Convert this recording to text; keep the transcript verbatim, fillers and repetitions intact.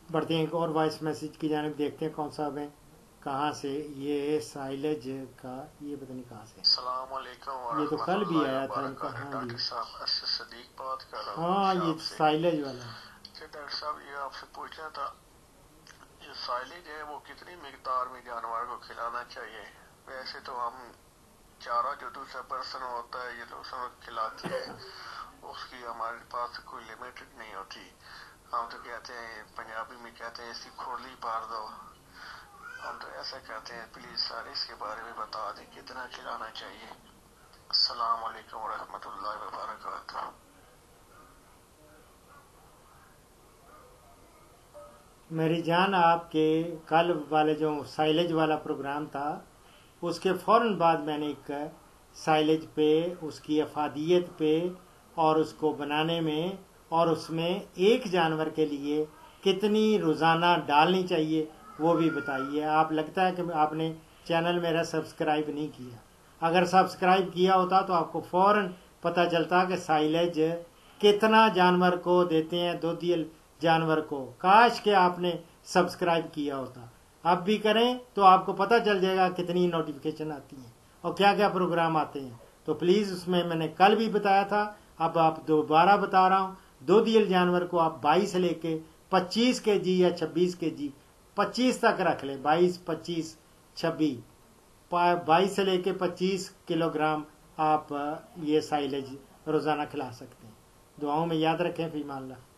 بڑھتے ہیں ایک اور وائس میسج کی جانب، دیکھتے ہیں کون صاحب ہیں کہاں سے. یہ سائلج کا یہ پتہ نہیں کہاں سے. السلام علیکم یہ تو ورحمۃ کل بھی اللہ آیا تھا ان کا. وبرکاتہ. ہاں جی ڈاکٹر صاحب اسد صدیق بات کر رہا ہوں ہاں یہ شام سے. سائلج والا. کہ ڈاکٹر صاحب یہ آپ سے پوچھنا تھا، جو سائلج ہے وہ کتنی مقدار میں جانور کو کھلانا چاہیے؟ ویسے تو ہم چارہ جو دوسرا پرسن ہوتا ہے یہ دوسروں کو کھلاتے ہیں، اس کی ہمارے پاس کوئی لمٹ نہیں ہوتی. ہم تو کہتے ہیں پنجابی میں کہتے ہیں اس کی کھولی پار دو، ہم تو ایسا کہتے ہیں. پلیز سر اس کے بارے میں بتا دیں کتنا کھلانا چاہیے. السلام علیکم ورحمۃ اللہ وبرکاتہ. میری جان، آپ کے کل والے جو سائلج والا پروگرام تھا اس کے فوراً بعد میں نے ایک سائلج پہ، اس کی افادیت پہ اور اس کو بنانے میں اور اس میں ایک جانور کے لیے کتنی روزانہ ڈالنی چاہیے وہ بھی بتائیے. آپ لگتا ہے کہ آپ نے چینل میرا سبسکرائب نہیں کیا. اگر سبسکرائب کیا ہوتا تو آپ کو فوراً پتہ چلتا کہ سائلج کتنا جانور کو دیتے ہیں، دودھیل جانور کو. کاش کہ آپ نے سبسکرائب کیا ہوتا. اب بھی کریں تو آپ کو پتہ چل جائے گا کتنی نوٹیفیکیشن آتی ہیں اور کیا کیا پروگرام آتے ہیں. تو پلیز اس میں میں نے کل بھی بتایا تھا، اب آپ دوبارہ بتا رہا ہوں. دودھیل جانور کو آپ بائیس سے لے کے پچیس کے جی یا چھبیس کے جی پچیس تک رکھ لیں. بائیس پچیس چھبیس بائیس سے لے کے پچیس کلو گرام آپ یہ سائلج روزانہ کھلا سکتے ہیں. دعاؤں میں یاد رکھیں. فی امان اللہ.